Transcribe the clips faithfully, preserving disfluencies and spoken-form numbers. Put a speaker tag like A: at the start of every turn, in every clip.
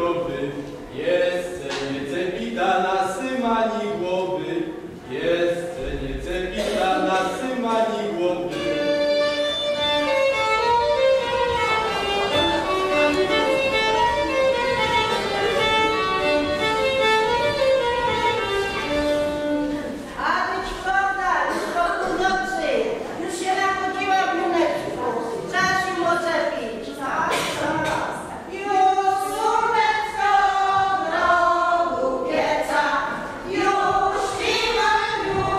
A: zdrowy, jeszcze nie cepita na symani głowy, jeszcze nie cepita na symani głowy.
B: Już nie ma już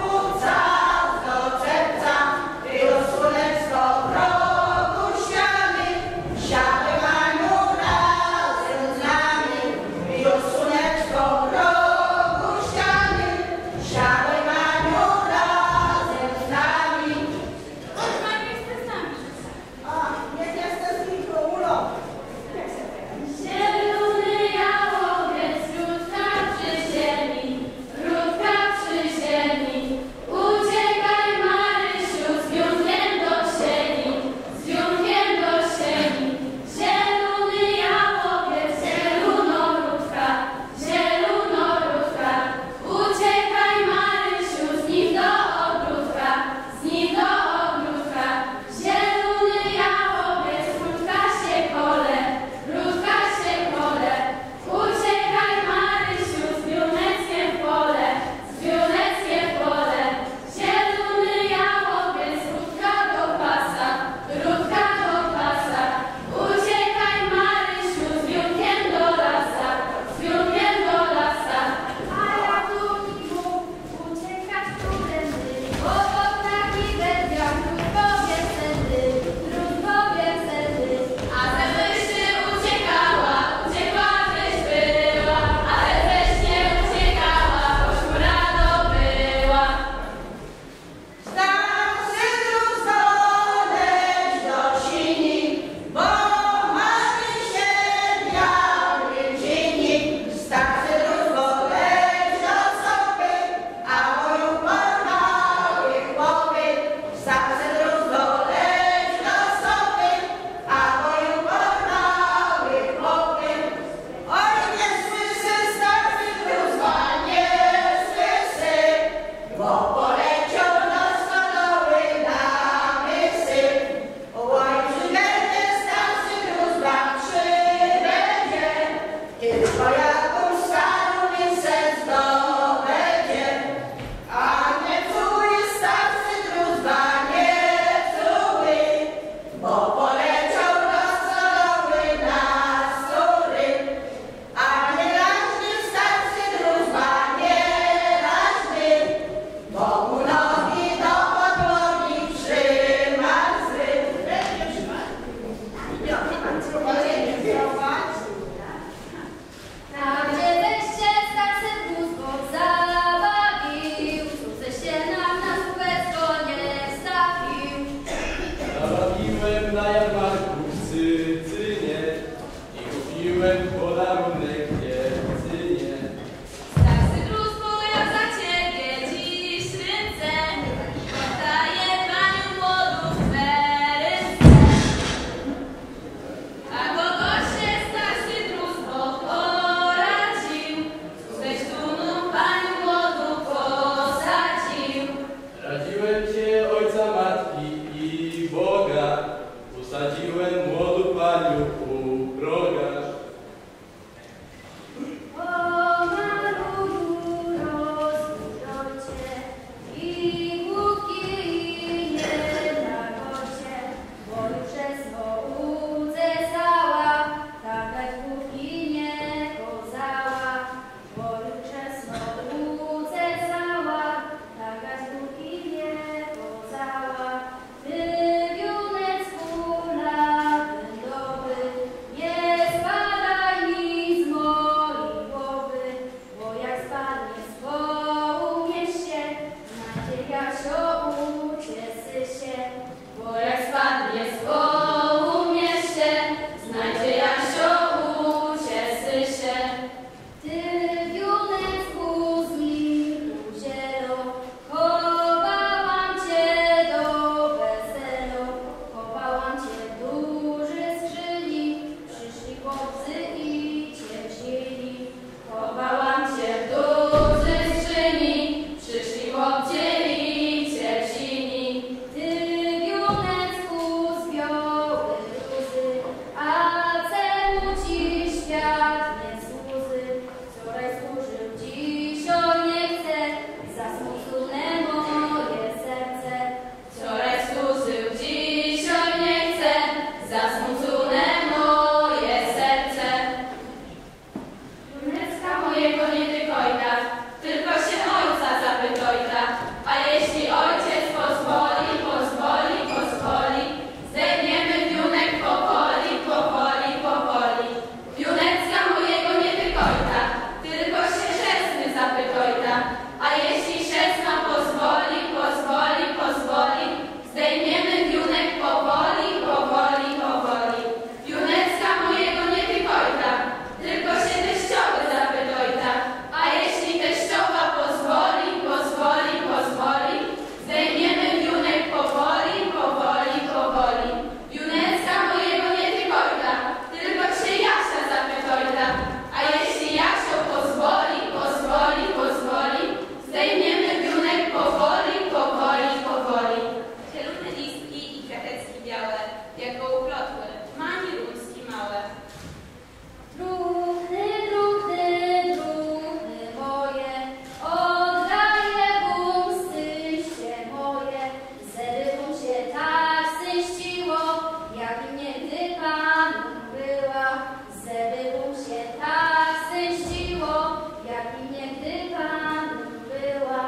B: mojego nie tykojta, tylko się ojca zapytojta, a jeśli ojciec pozwoli, pozwoli, pozwoli, zdejmiemy wiunek powoli, powoli, powoli. Wiunecka mojego nie tykojta, tylko się chrzestny zapytojta, a jeśli chrzestna pozwoli, pozwoli, pozwoli, zdejmiemy wiunek powoli, powoli, powoli. Wiunecka mojego nie tykojta, tylko się teściowy zapytojta, a jeśli teściowa pozwoli, pozwoli, pozwoli, zdejmiemy wiunek powoli, powoli, powoli. Wiunecka mojego nie tykojta, tylko się Jasia zapytojta, a jeśli Jasio pozwoli, pozwoli, pozwoli, zdejmiemy wiunek powoli, powoli, powoli.
C: Zielone listki i kwiateczki białe, jak gołoplotły, mani ruński małe.
D: Druchny, druchny, druchny moje, oddaję bum syście moje. Zerwą się tak syściło, jak mnie gdy Panu była. Zerwą się tak syściło, jak mnie gdy Panu była.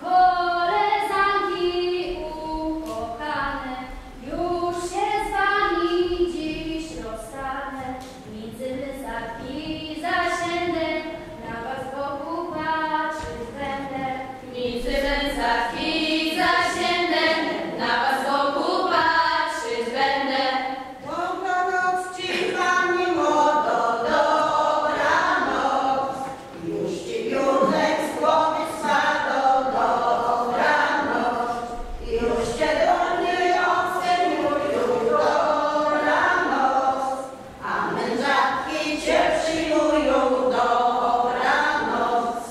D: Koleżanki ukochane, już się z wami dziś rozstanę. Między zacki zasiędę, na was wokół patrzeć będę.
B: Między węsatki zasiędę, na was wokół patrzeć będę.
E: Dobranoc ci, pani młodo, dobranoc. Już ci wiózek z głowy spadł, dobranoc. Już cię do niej oceniują, dobranoc. A mężatki cię przyjmują, dobranoc.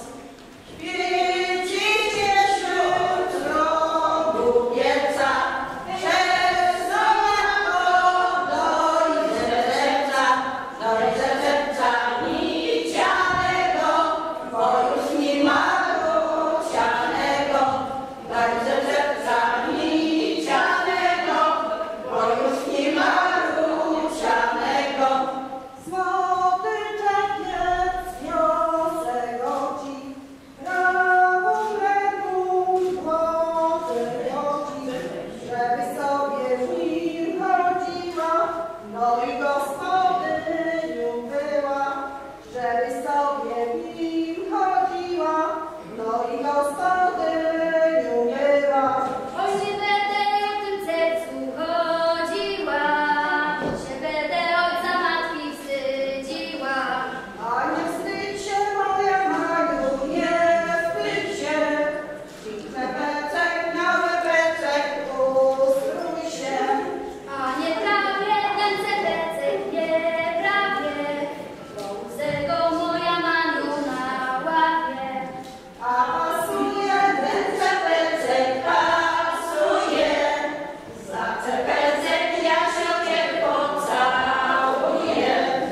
E: Świecicie wśród rogu pieca, przez złotego dojdzie serca, dojdzie serca nicianego, bo już nie ma rucianego. Dojdzie serca nicianego, bo już nie ma rucianego. Złoty czepiec wiosę godzi, prawą ręką złoty godzi, żeby sobie w nim chodziła, no i gospodynią była. Żeby sobie w nim chodziła, no i gospodynią była.
D: Oj, nie będę o tym sercu chodziła, się będę ojca matki wstydziła.
E: A nie wstydź się, moja Maniu, nie wstydź się. Piękny pecek, mały pecek, ustrój się.
D: A nie prawie ten cebecek, nie prawie, bo łzego moja Maniu na łapie.
E: A pasuje ten cepecek, pasuje. Za cepecek ja się nie pocałuję.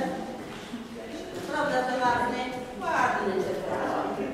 E: Prawda, to ładny? Ładny cepecek.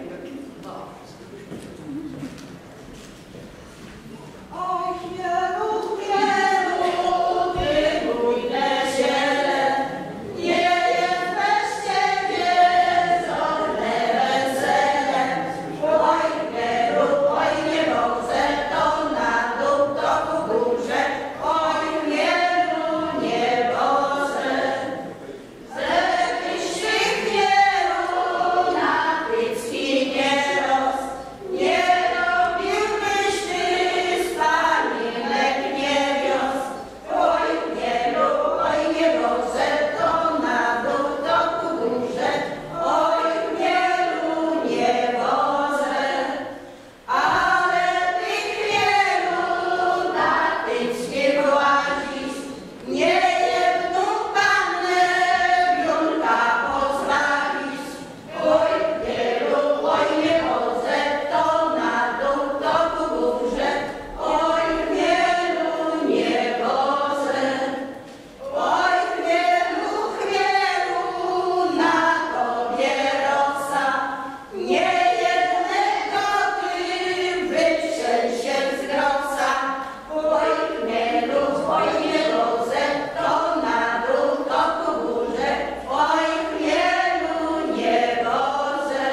E: Oj, chmielu, chmielu, ty bujne ziele, nie jest bez ciebie zorne wesele. Oj, chmielu, oj, nie wodzę, to na dół, to ku górze. Oj, chmielu, nie wodzę. Żebyś ty, chmielu, na pycki nie rosł, nie robiłbyś ty spanienek niewios. Oj, chmielu, oj, nie wodzę, to na dół, to ku górze. Oj, chmielu, nie wodzę. Ale ty, chmielu, na pyckie włazisz, nie jedną pannę wiórka pozbawisz. Oj, chmielu, oj, nie wodzę, to na dół, to ku górze. Oj, chmielu, nie wodzę. Oj, chmielu, chmielu, na tobie rosa, nie jednego ty wytrzel się z grosa. Oj, chmielu, oj, nie wodzę, to na dół, to ku górze. Oj, chmielu, nie wodzę.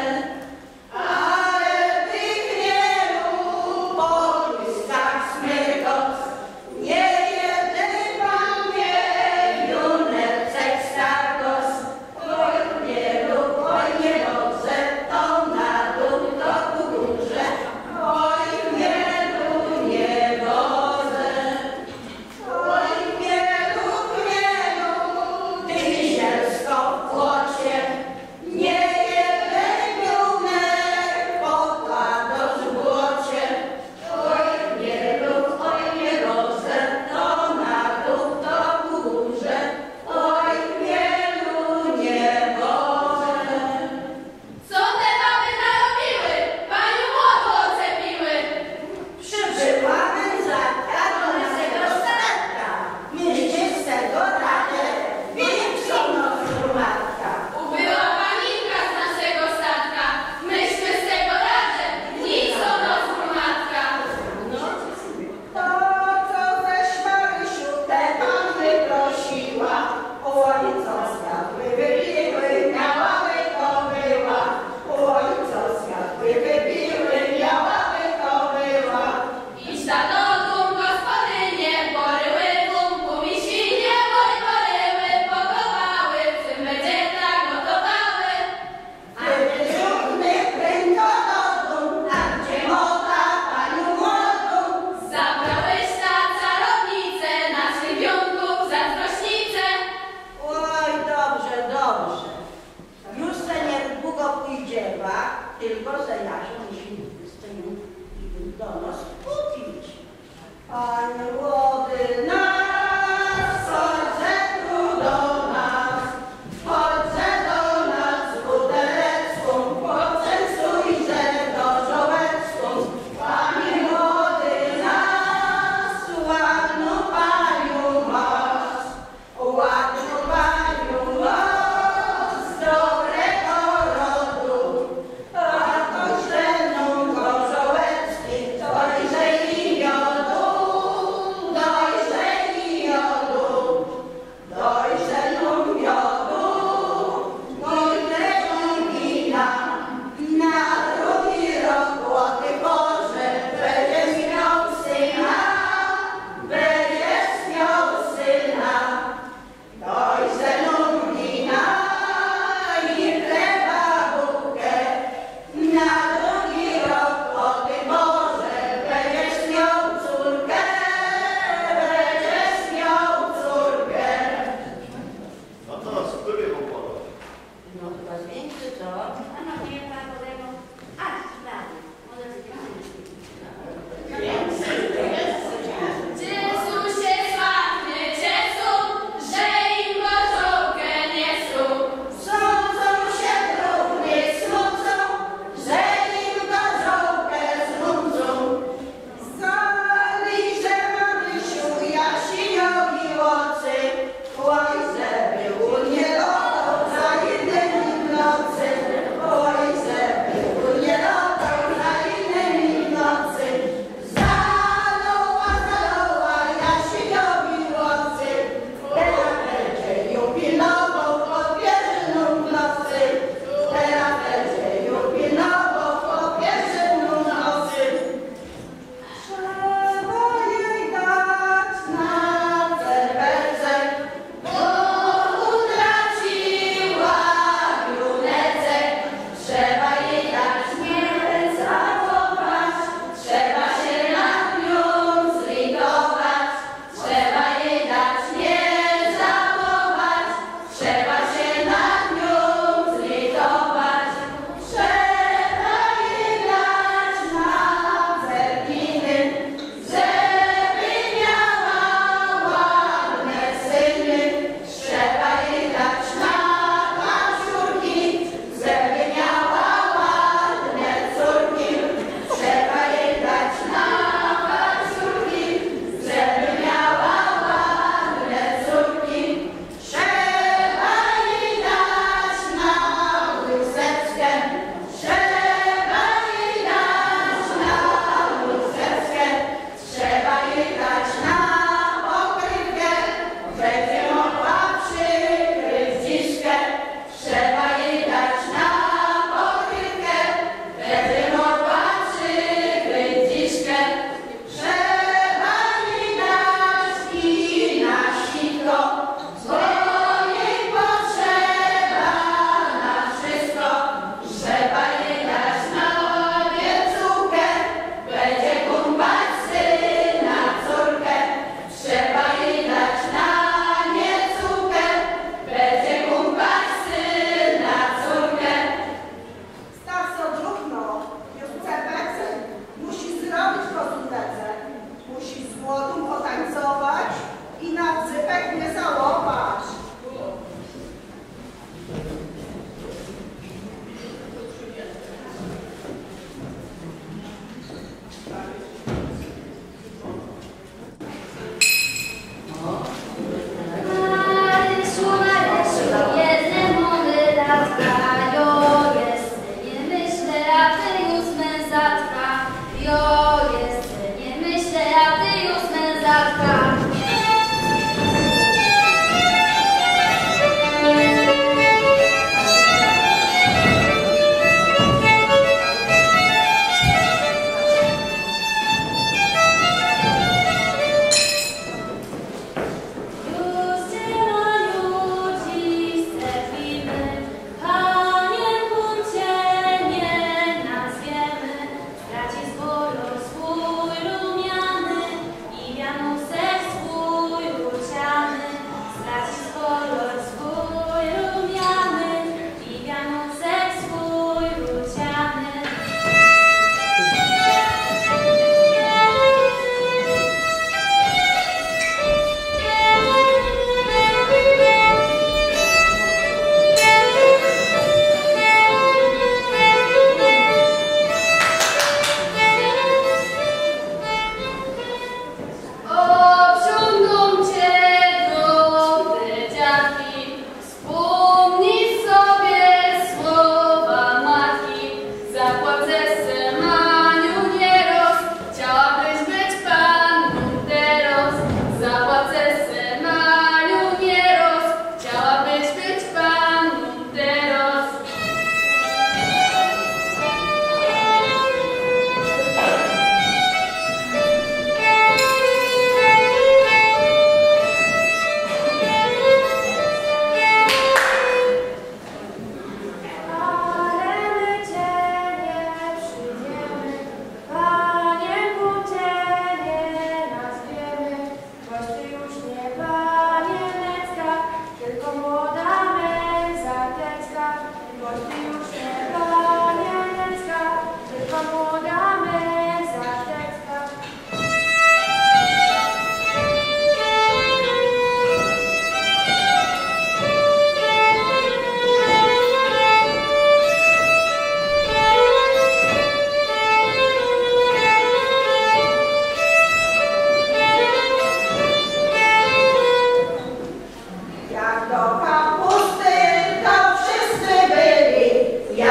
B: Jezusie sławny, Jezu, że im gorzołkę niesą.
E: Sądzą się równie smucą, że im gorzołkę znudzą. Zaliże Marysiu Jasiniowi łocy, oj, żeby było nie loto za jednej nocy, oj,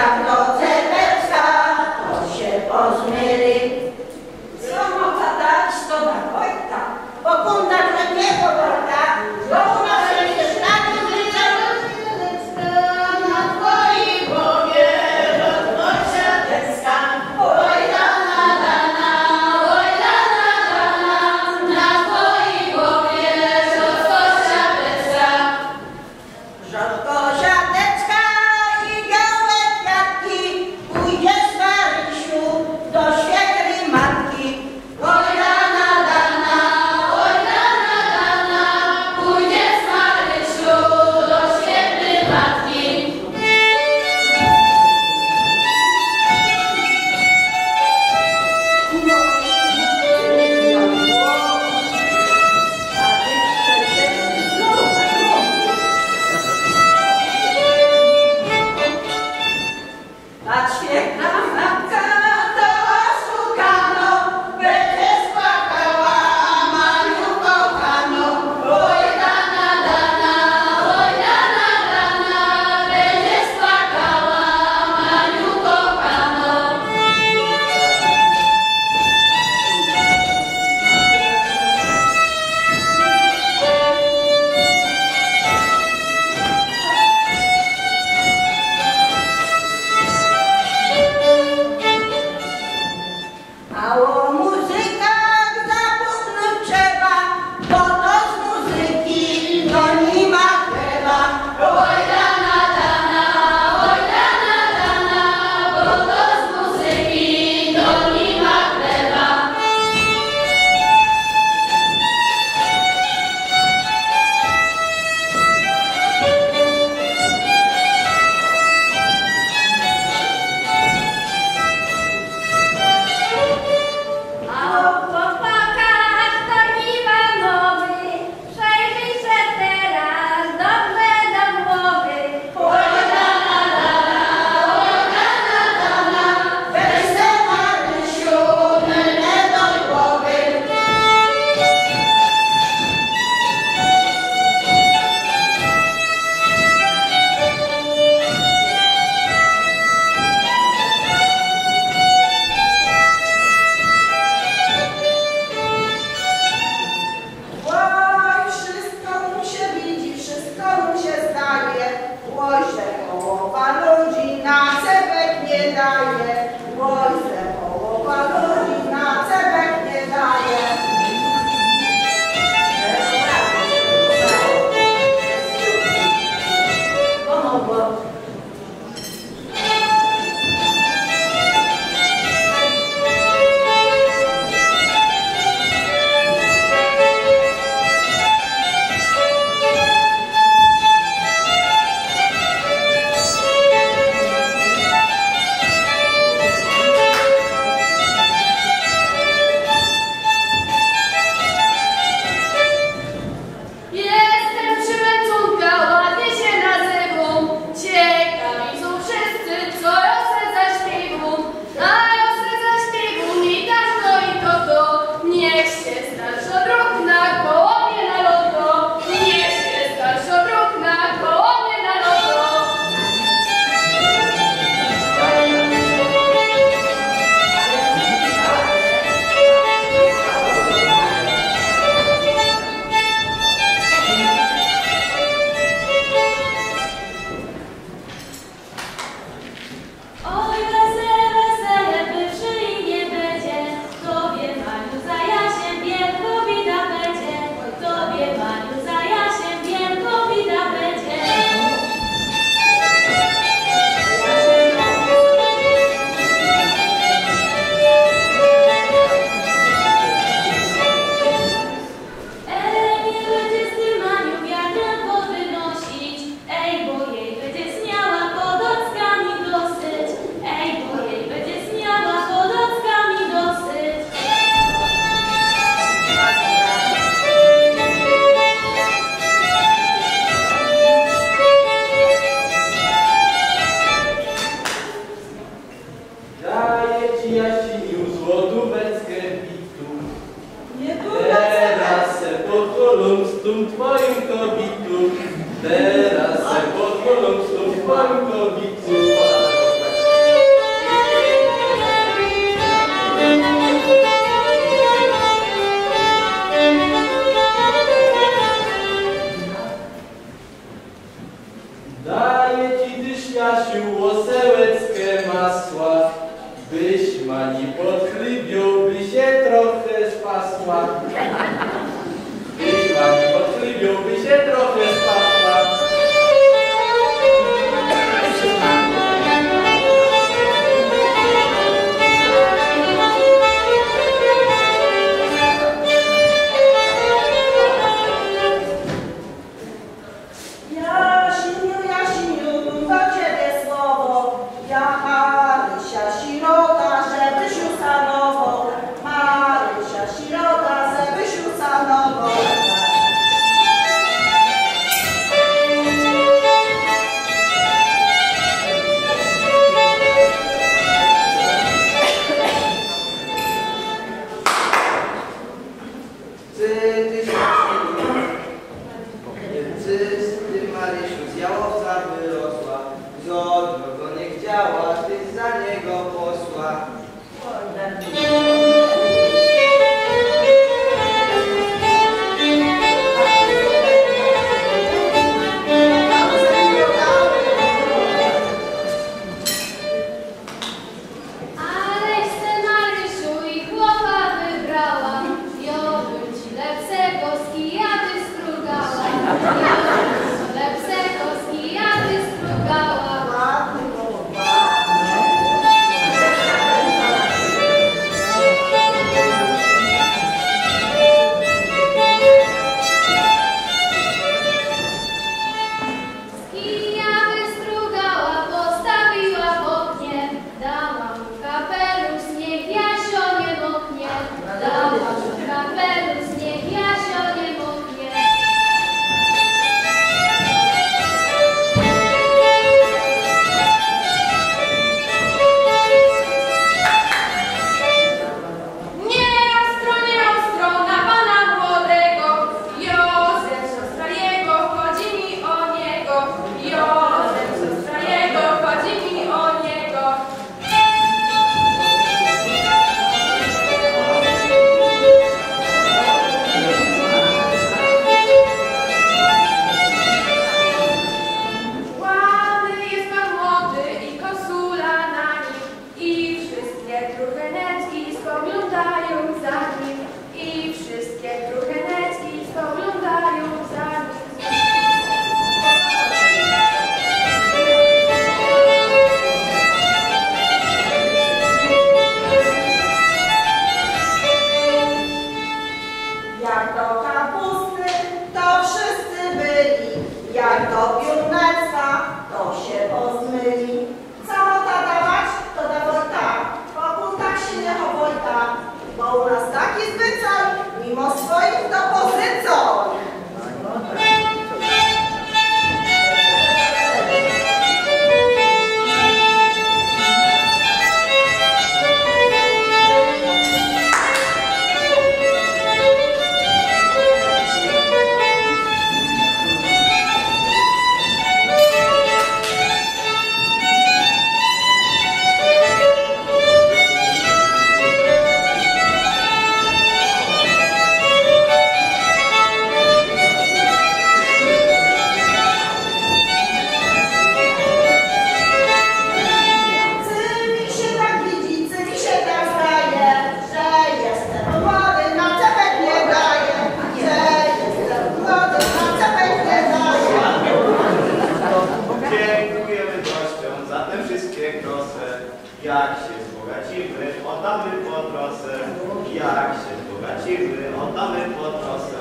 E: jak to Cebecka, to się pozmyli. Co mogła dać, to na Wojta, bo kunda nie powolta, bo u nas się szlaki wyciągnął.
B: Na twojej głowie roznosia deska. Oj dana, dana, oj dana, dana. Na twojej głowie roznosia deska.
E: Rzadko siateczka i białe kwiatki, pójdziesz Marysiu do świekry matki.
B: Oj dana, dana, oj dana, dana. Pójdziesz Marysiu do świetnej matki.
E: A świetna matka to oszukano, będzie spłakała Maniu kochano.
B: Oj dana, dana, oj dana, dana. Będziesz płakała, Maniu kochano.
E: Mało muzyka zapłynąć trzeba, bo to z muzyki to nie ma chleba.
B: Oj dana, dana, oj dana, dana. Bo to z muzyki to nie ma chleba.
D: A o chłopakach to niba mowy, przejrzyj się teraz dobrze do głowy.
B: Oj dana, dana, oj dana, dana. Weź se Marysiu mylne do głowy.
E: Oj, wszystko mu się widzi, wszystko mu się zdaje. Oj, że połowa ludzi na cebek nie daje. Oj, że połowa ludzi na cebek nie daje. Pomogło.
B: Jestem przymęczonka, ładnie się nazywam. Ciekawi są wszyscy, co ja se zaśpiewam. A ja se zaśpiewam i tak no i to to. Niech się starszy druk na koło mnie na loto. Niech się starszy druk na koło mnie na loto.
C: Oj, wesele, wesele, bywszy i nie będzie. Tobie, Maniu, za Jasiem wielko bida będzie. Tobie, Maniu, za Jasiem wielko bida będzie. Ej, nie będzie z tym Maniu wiatrem wody nosić. Ej, bo jej będzie zmiała podockami dosyć. Ej, bo jej będzie zmiała podockami dosyć.
A: Daję ci Jasiniu złotóweczkę bitu.
E: Nie
A: Teraz se pod kolumstą twoim kobitu. Teraz se pod kolumstą twoim kobitu.
E: Marysia sirota, żebyś usanował, Marysia sirota, żebyś usanował.
F: Ty, Marysiu, z jałowca wyrosła, zorno go nie chciała, ty za niego posła.
B: Aleś se Marysiu i chłopa wybrała, ja bym ci lepszego z kijaty strugała. Ja bym ci lepszego z kijaty strugała. Kijaty strugała, postawiła w oknie, dała mu kapelusz, niech Jasio nie moknie. Dała mu kapelusz, niech Jasio nie moknie. Nie ostro, nie ostro na pana młodego, Józef, siostra jego, chodzi mi o niego. Józef, siostra jego, chodzi mi o niego. Ładny jest pan młody i kosula na nim, i wszystkie trucheneczki spoglądają za nim, i wszystkie trucheneczki spoglądają za nim.
E: Jak do kapusty, to wszyscy byli, jak do piórnecka, to się pozmyli. Co ta dawać, to dawaj tak, pokój tak się nie chowaj tak, bo u nas taki zwyczaj, mimo swoich dopozycoj. Cy mi się tak widzi, cy mi się tak zdaje, że jestem młody, na cepek nie daje, że jestem młody, na cepek nie daje.
A: Dziękujemy gościom za te wszystkie grosze. Jak się wzbogacimy, oddamy po trosę. Jak się wzbogacimy, oddamy po trosę.